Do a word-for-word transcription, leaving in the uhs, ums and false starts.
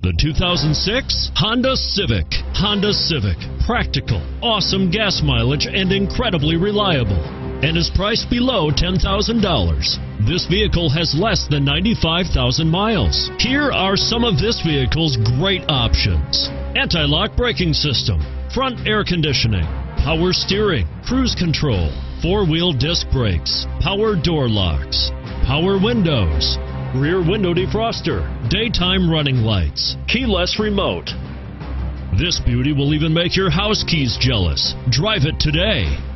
The two thousand six Honda Civic. Honda Civic. Practical, awesome gas mileage, and incredibly reliable. And is priced below ten thousand dollars. This vehicle has less than ninety-five thousand miles. Here are some of this vehicle's great options: anti-lock braking system, front air conditioning, power steering, cruise control, four-wheel disc brakes, power door locks, power windows, rear window defroster, daytime running lights, keyless remote. This beauty will even make your house keys jealous. Drive it today.